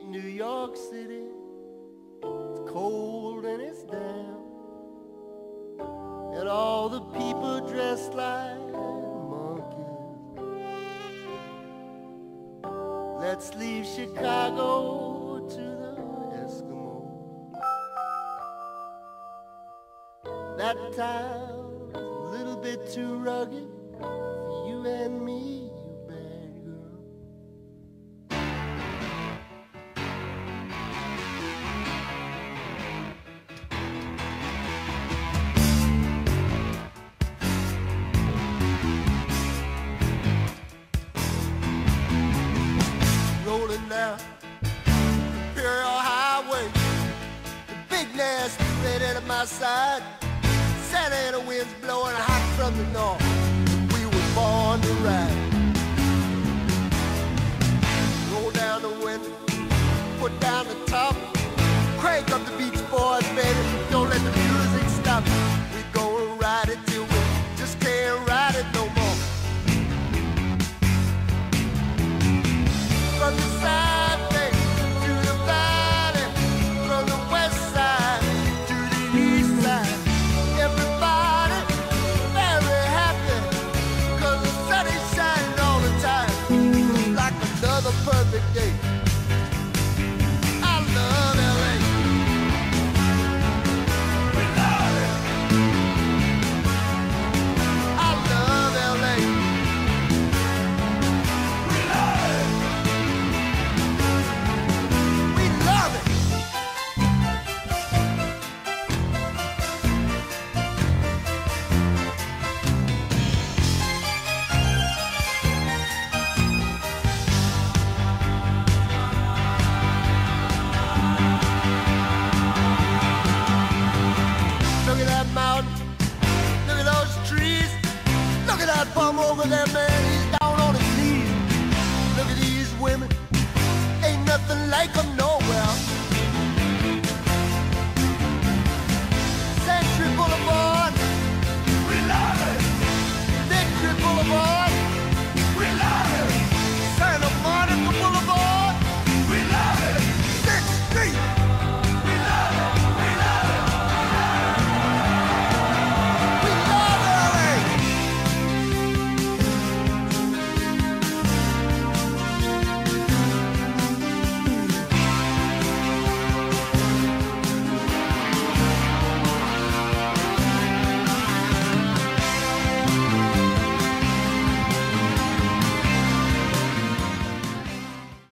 New York City. It's cold and it's damp, and all the people dressed like monkeys. Let's leave Chicago to the Eskimos. That town's a little bit too rugged for you and me, you bad girl. Rolling down Imperial Highway, the big nasty red at my side. Santa Ana winds blowing hot from the north. We were born to ride. Roll down the window, put down the top, crank up the Beach Boys, baby. Don't let the music stop. We gonna ride it till we just can't ride it no more. From the side bay to the valley, from the west side to the east side, everybody very happy, 'cause the sun is shining all the time. Looks like another perfect day. I love LA. We love it. I love LA. We love it. We love it. Look at that mountain. Look at those trees. Look at that bum over there, man. He's down on his knees. Look at these women. Ain't nothing like them nowhere. Century Boulevard. We love it. Victory Boulevard.